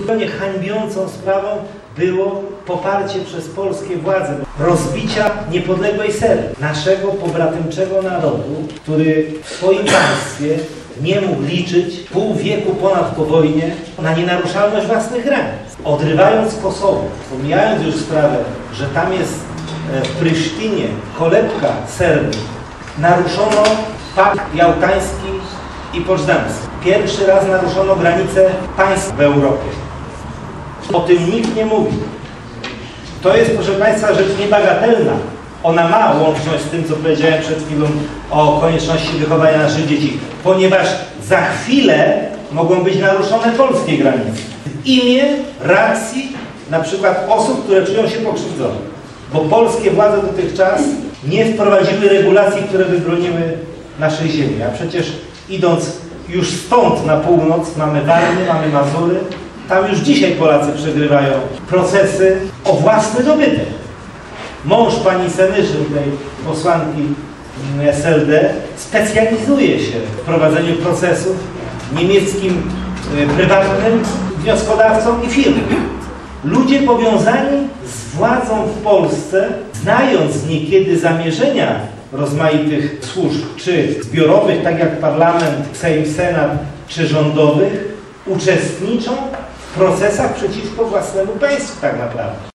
Zupełnie hańbiącą sprawą było poparcie przez polskie władze rozbicia niepodległej Serbii, naszego pobratymczego narodu, który w swoim państwie nie mógł liczyć pół wieku ponad po wojnie na nienaruszalność własnych granic. Odrywając Kosowo, pomijając już sprawę, że tam jest w Prysztynie kolebka Serbii, naruszono pakt jałtański i poczdamski. Pierwszy raz naruszono granice państw w Europie. O tym nikt nie mówi. To jest, proszę Państwa, rzecz niebagatelna. Ona ma łączność z tym, co powiedziałem przed chwilą o konieczności wychowania naszych dzieci, ponieważ za chwilę mogą być naruszone polskie granice w imię racji na przykład osób, które czują się pokrzywdzone. Bo polskie władze dotychczas nie wprowadziły regulacji, które by broniły naszej ziemi. A przecież idąc już stąd na północ mamy Warmię, mamy Mazury. Tam już dzisiaj Polacy przegrywają procesy o własny dobytek. Mąż pani Senyszyn, tej posłanki SLD, specjalizuje się w prowadzeniu procesów niemieckim prywatnym wnioskodawcom i firmom. Ludzie powiązani z władzą w Polsce, znając niekiedy zamierzenia rozmaitych służb, czy zbiorowych, tak jak parlament, Sejm, Senat, czy rządowych, uczestniczą w procesach przeciwko własnemu państwu tak naprawdę.